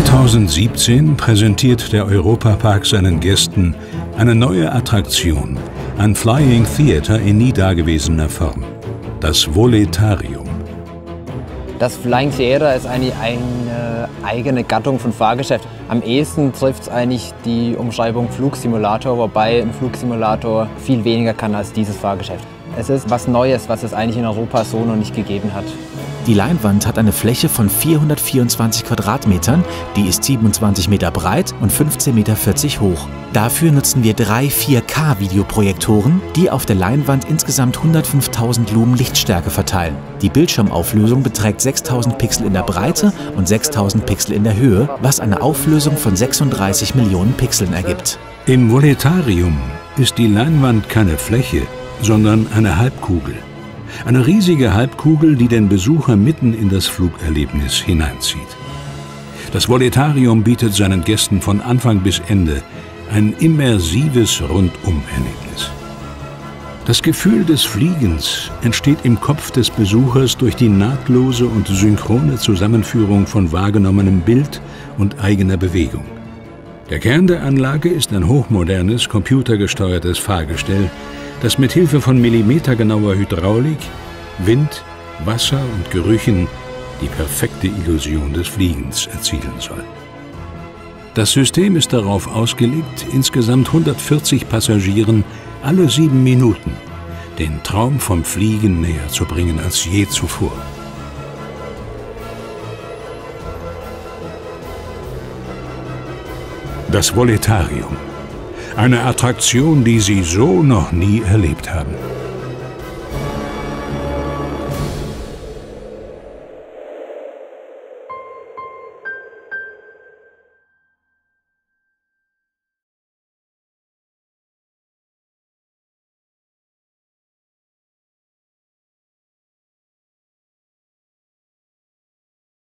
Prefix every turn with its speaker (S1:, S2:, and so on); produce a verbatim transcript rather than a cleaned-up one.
S1: zweitausendsiebzehn präsentiert der Europapark seinen Gästen eine neue Attraktion, ein Flying Theater in nie dagewesener Form, das Voletarium.
S2: Das Flying Theater ist eigentlich eine eigene Gattung von Fahrgeschäft. Am ehesten trifft es eigentlich die Umschreibung Flugsimulator, wobei ein Flugsimulator viel weniger kann als dieses Fahrgeschäft. Es ist was Neues, was es eigentlich in Europa so noch nicht gegeben hat.
S3: Die Leinwand hat eine Fläche von vierhundertvierundzwanzig Quadratmetern, die ist siebenundzwanzig Meter breit und fünfzehn Meter vierzig hoch. Dafür nutzen wir drei vier K Videoprojektoren, die auf der Leinwand insgesamt hundertfünftausend Lumen Lichtstärke verteilen. Die Bildschirmauflösung beträgt sechstausend Pixel in der Breite und sechstausend Pixel in der Höhe, was eine Auflösung von sechsunddreißig Millionen Pixeln ergibt.
S1: Im Voletarium ist die Leinwand keine Fläche, sondern eine Halbkugel. Eine riesige Halbkugel, die den Besucher mitten in das Flugerlebnis hineinzieht. Das Voletarium bietet seinen Gästen von Anfang bis Ende ein immersives Rundum-Erlebnis. Das Gefühl des Fliegens entsteht im Kopf des Besuchers durch die nahtlose und synchrone Zusammenführung von wahrgenommenem Bild und eigener Bewegung. Der Kern der Anlage ist ein hochmodernes, computergesteuertes Fahrgestell, das mit Hilfe von millimetergenauer Hydraulik, Wind, Wasser und Gerüchen die perfekte Illusion des Fliegens erzielen soll. Das System ist darauf ausgelegt, insgesamt hundertvierzig Passagieren alle sieben Minuten den Traum vom Fliegen näher zu bringen als je zuvor. Das Voletarium. Eine Attraktion, die Sie so noch nie erlebt haben.